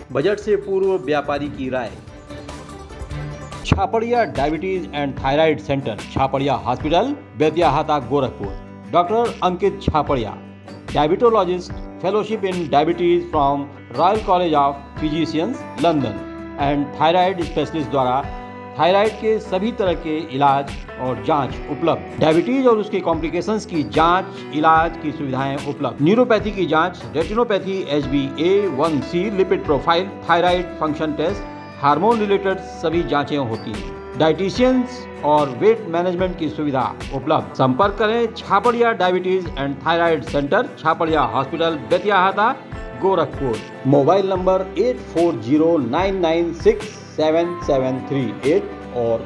Budget से पूर्व व्यापारी की राय। Chhaparia diabetes and thyroid centre, Chhaparia hospital, Betiahata, Gorakhpur. Doctor Ankit Chhaparia, diabetologist, fellowship in diabetes from royal college of physicians, London and thyroid specialist द्वारा thyroid के सभी तरह के इलाज और जांच उपलब्ध। डायबिटीज और उसके कॉम्प्लिकेशंस की जांच, इलाज की सुविधाएं उपलब्ध। न्यूरोपैथी की जांच, retinopathy, HbA1c, lipid profile, thyroid function test, hormone related सभी जांचें होती हैं। डाइटिशियंस और वेट मैनेजमेंट की सुविधा उपलब्ध। संपर्क करें Chhaparia diabetes and thyroid centre, Chhaparia hospital, Betiahata, Gorakhpur. Mobile number 8409967738 और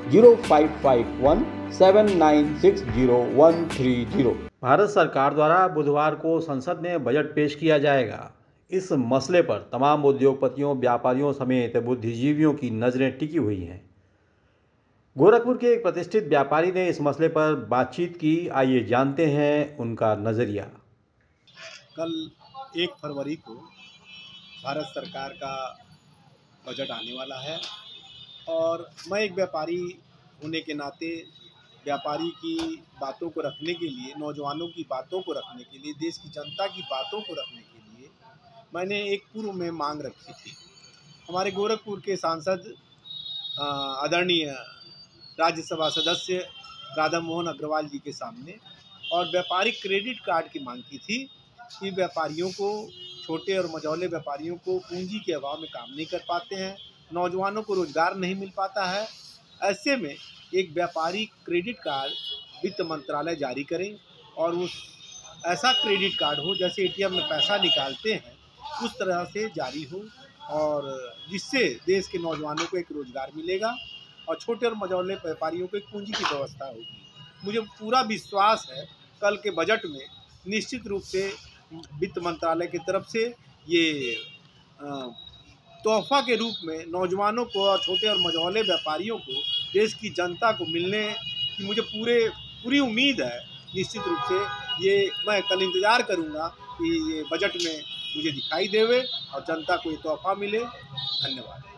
05517960 भारत सरकार द्वारा बुधवार को संसद में बजट पेश किया जाएगा। इस मसले पर तमाम उद्योगपतियों, व्यापारियों समेत बुद्धिजीवियों की नज़रें टिकी हुई हैं। गोरखपुर के एक प्रतिष्ठित व्यापारी ने इस मसले पर बातचीत की। आइए जानते हैं उनका नज़रिया। कल 1 फरवरी को भारत सरकार का बजट आने वाला है और मैं एक व्यापारी होने के नाते व्यापारी की बातों को रखने के लिए, नौजवानों की बातों को रखने के लिए, देश की जनता की बातों को रखने के लिए मैंने एक पूर्व में मांग रखी थी हमारे गोरखपुर के सांसद आदरणीय राज्यसभा सदस्य राधा मोहन अग्रवाल जी के सामने, और व्यापारिक क्रेडिट कार्ड की मांग की थी कि व्यापारियों को, छोटे और मझौले व्यापारियों को पूंजी के अभाव में काम नहीं कर पाते हैं, नौजवानों को रोजगार नहीं मिल पाता है। ऐसे में एक व्यापारी क्रेडिट कार्ड वित्त मंत्रालय जारी करें और उस ऐसा क्रेडिट कार्ड हो जैसे ATM में पैसा निकालते हैं उस तरह से जारी हो, और जिससे देश के नौजवानों को एक रोजगार मिलेगा और छोटे और मझौले व्यापारियों को एक पूंजी की व्यवस्था होगी। मुझे पूरा विश्वास है कल के बजट में निश्चित रूप से वित्त मंत्रालय की तरफ से ये तोहफा के रूप में नौजवानों को और छोटे और मझौले व्यापारियों को, देश की जनता को मिलने की मुझे पूरी उम्मीद है। निश्चित रूप से ये मैं कल इंतज़ार करूँगा कि ये बजट में मुझे दिखाई देवे और जनता को ये तोहफा मिले। धन्यवाद।